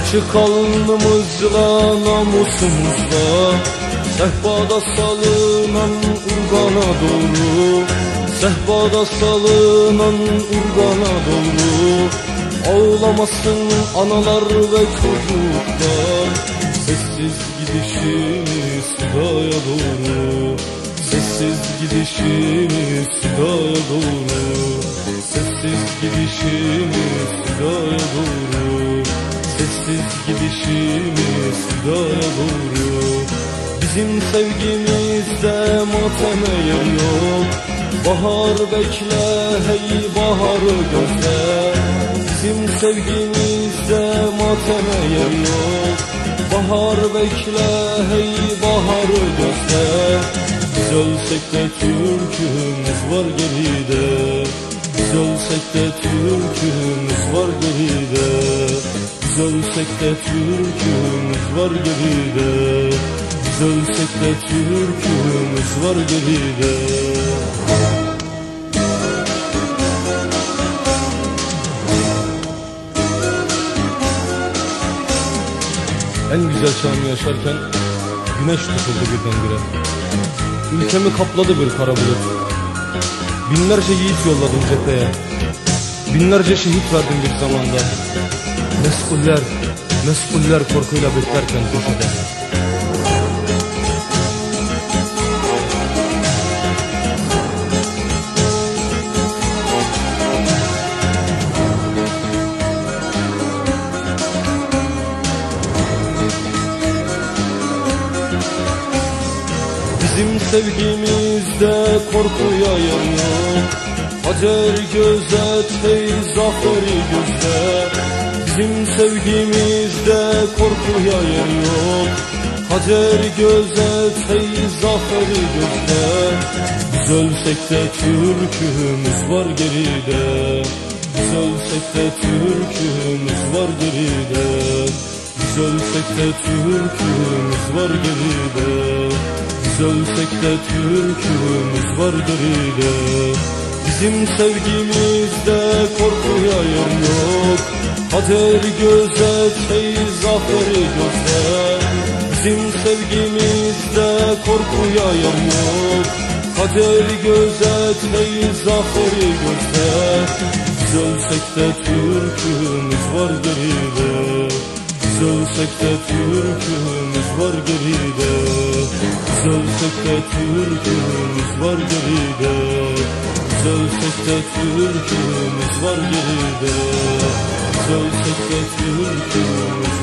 Açık alnımızla, namusumuzla, sehpada salınan urgana doğru, sehpada salınan urgana doğru. Ağlamasın analar ve çocuklar, sessiz gidişimiz hidaya doğru, sessiz gidişimiz hidaya doğru, sessiz gidişimiz hidaya doğru, sessiz gidişimiz hidaya doğru. Bizim sevgimizde mateme yer yok, bahar bekle hey baharı gözle. Bizim sevgimizde mateme yer yok, bahar bekle hey baharı gözle. Biz ölsek de Türk'ümüz var geride, biz ölsek de Türk'ümüz var geride, biz ölsek de Türk'ümüz var geride, biz ölsek de Türk'ümüz var geride. En güzel çağımı yaşarken güneş tutuldu birdenbire. Ülkemi kapladı bir kara bulut. Binlerce yiğit yolladım cepheye, binlerce şehit verdim bir zamanda. Mesuller korkuyla beklerken köşede. Bizim sevgimizde korkuya yer yok, hacer gözet hey zaferi gözle. Bizim sevgimizde korkuya yer yok, hacer gözet hey zaferi gözle. Biz ölsek de Türk'ümüz var geride, biz ölsek de Türk'ümüz var geride, biz ölsek de Türk'ümüz var geride, biz ölsek de Türk'ümüz var geride. Bizim sevgimizde korkuya yer yok, hacer gözet hey zaferi gözle. Bizim sevgimizde korkuya yer yok, hacer gözet hey zaferi gözle. Biz ölsek de Türk'ümüz var geride, biz ölsek de Türk'ümüz var geride, biz ölsek de Türk'ümüz var geride, biz ölsek de Türk'ümüz var geride, biz ölsek de Türk'ümüz